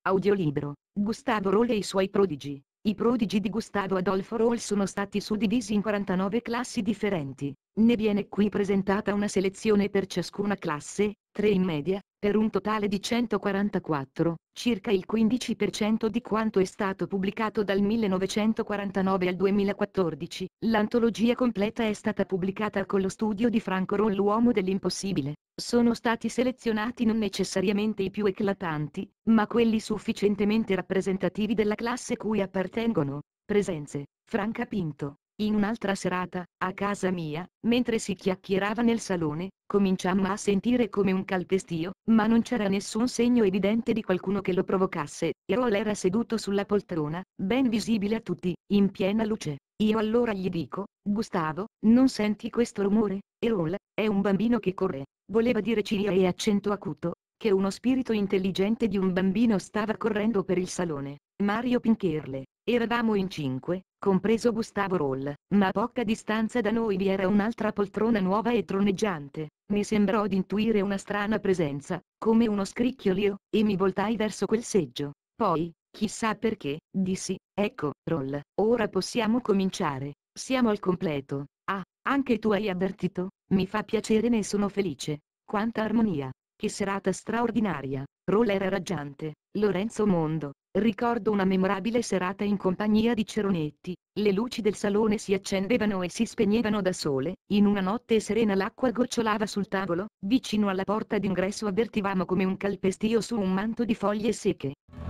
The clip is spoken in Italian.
Audiolibro, Gustavo Roll e i suoi prodigi. I prodigi di Gustavo Adolfo Roll sono stati suddivisi in 49 classi differenti. Ne viene qui presentata una selezione per ciascuna classe, 3 in media, per un totale di 144, circa il 15% di quanto è stato pubblicato dal 1949 al 2014. L'antologia completa è stata pubblicata con lo studio di Franco Roll, l'uomo dell'impossibile. Sono stati selezionati non necessariamente i più eclatanti, ma quelli sufficientemente rappresentativi della classe cui appartengono. Presenze: Franca Pinto. In un'altra serata, a casa mia, mentre si chiacchierava nel salone, cominciammo a sentire come un calpestio, ma non c'era nessun segno evidente di qualcuno che lo provocasse. Erol era seduto sulla poltrona, ben visibile a tutti, in piena luce. Io allora gli dico: Gustavo, non senti questo rumore? Erol, è un bambino che corre. Voleva dire Cilia e accento acuto, che uno spirito intelligente di un bambino stava correndo per il salone. Mario Pincherle. Eravamo in 5, compreso Gustavo Roll, ma a poca distanza da noi vi era un'altra poltrona nuova e troneggiante. Mi sembrò di intuire una strana presenza, come uno scricchiolio, e mi voltai verso quel seggio. Poi, chissà perché, dissi: ecco, Roll, ora possiamo cominciare. Siamo al completo. Ah, anche tu hai avvertito? Mi fa piacere, ne sono felice. Quanta armonia! Che serata straordinaria! Roll era raggiante. Lorenzo Mondo. Ricordo una memorabile serata in compagnia di Ceronetti. Le luci del salone si accendevano e si spegnevano da sole. In una notte serena l'acqua gocciolava sul tavolo. Vicino alla porta d'ingresso avvertivamo come un calpestio su un manto di foglie secche.